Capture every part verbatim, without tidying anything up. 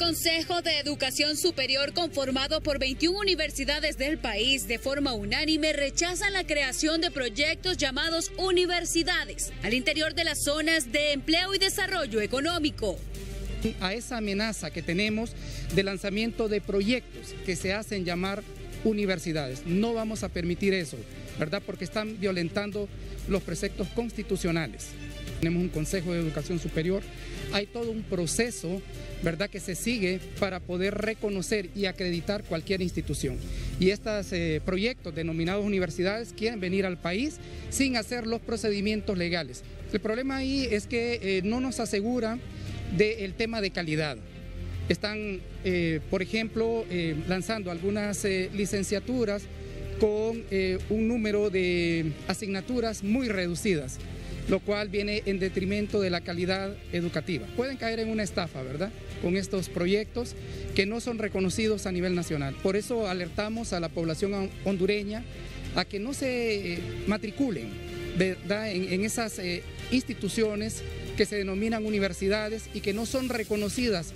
Consejo de Educación Superior, conformado por veintiuna universidades del país, de forma unánime rechazan la creación de proyectos llamados universidades al interior de las zonas de empleo y desarrollo económico. A esa amenaza que tenemos de lanzamiento de proyectos que se hacen llamar universidades, no vamos a permitir eso, ¿verdad? Porque están violentando los preceptos constitucionales. Tenemos un Consejo de Educación Superior, hay todo un proceso, ¿verdad?, que se sigue para poder reconocer y acreditar cualquier institución. Y estos eh, proyectos denominados universidades quieren venir al país sin hacer los procedimientos legales. El problema ahí es que eh, no nos asegura del tema de calidad. Están, eh, por ejemplo, eh, lanzando algunas eh, licenciaturas con eh, un número de asignaturas muy reducidas, lo cual viene en detrimento de la calidad educativa. Pueden caer en una estafa, ¿verdad?, con estos proyectos que no son reconocidos a nivel nacional. Por eso alertamos a la población hondureña a que no se matriculen, ¿verdad?, en, en esas eh, instituciones que se denominan universidades y que no son reconocidas.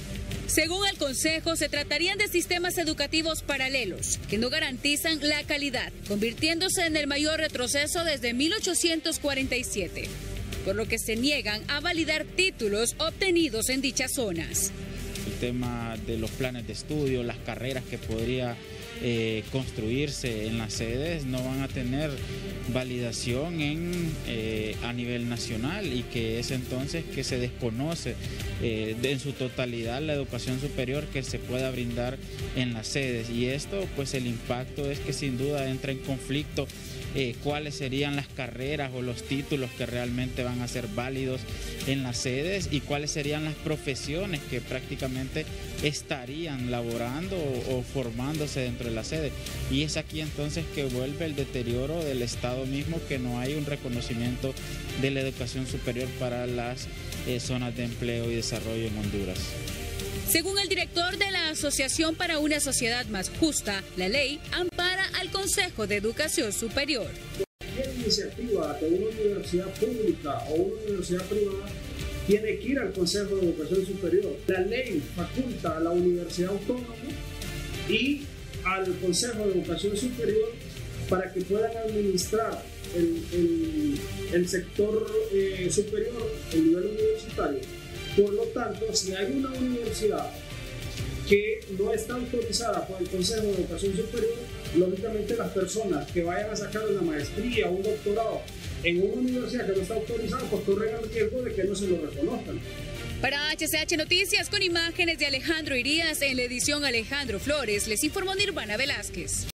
Según el Consejo, se tratarían de sistemas educativos paralelos que no garantizan la calidad, convirtiéndose en el mayor retroceso desde mil ochocientos cuarenta y siete, por lo que se niegan a validar títulos obtenidos en dichas zonas. El tema de los planes de estudio, las carreras que podría eh, construirse en las sedes no van a tener validación en, eh, a nivel nacional, y que es entonces que se desconoce eh, de, en su totalidad la educación superior que se pueda brindar en las sedes. Y esto, pues el impacto es que sin duda entra en conflicto Eh, cuáles serían las carreras o los títulos que realmente van a ser válidos en las sedes y cuáles serían las profesiones que prácticamente estarían laborando o, o formándose dentro de la sede. Y es aquí entonces que vuelve el deterioro del Estado mismo, que no hay un reconocimiento de la educación superior para las eh, zonas de empleo y desarrollo en Honduras. Según el director de la Asociación para una Sociedad Más Justa, la ley ampara al Consejo de Educación Superior. Cualquier iniciativa de una universidad pública o una universidad privada tiene que ir al Consejo de Educación Superior. La ley faculta a la Universidad Autónoma y al Consejo de Educación Superior para que puedan administrar el, el, el sector eh, superior, el nivel universitario. Por lo tanto, si hay una universidad que no está autorizada por el Consejo de Educación Superior, lógicamente las personas que vayan a sacar una maestría o un doctorado en una universidad que no está autorizada, pues corren el riesgo de que no se lo reconozcan. Para H C H Noticias, con imágenes de Alejandro Irías, en la edición Alejandro Flores, les informó Nirvana Velázquez.